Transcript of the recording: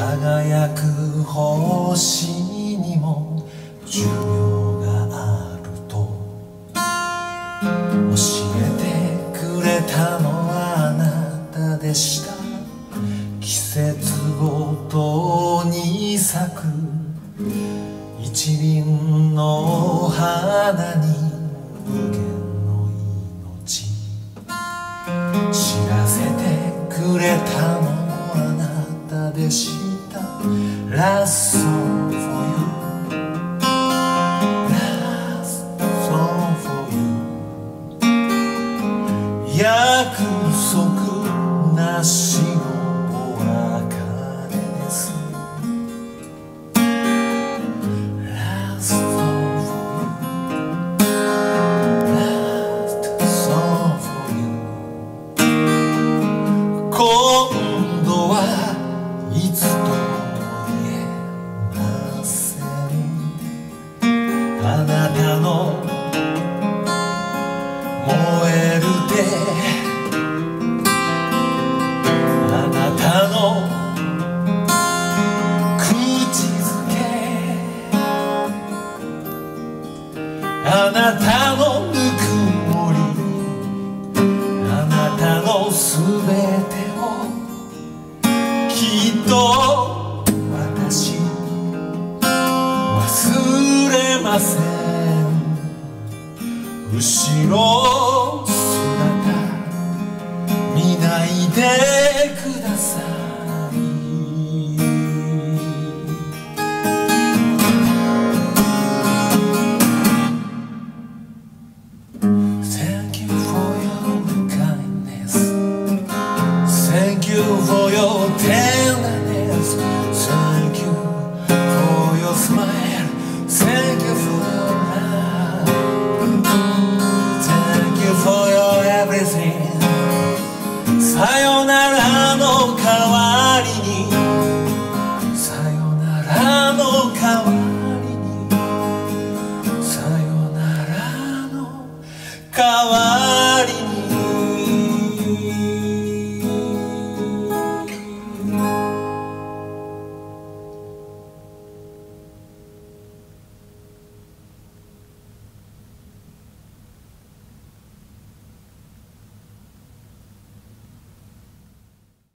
輝く星にも寿命があると教えてくれたのはあなたでした。季節ごとに咲く一輪の花に無限の命知らせてくれたのもあなたでした。 Last song for you, last song for you 約束なしのお別れです。 Last song for you, last song for you 今度はいつと言えません。あなたの燃える手、あなたの口づけ、あなたのぬくもり、あなたのすべてをきっと私忘れません。後ろ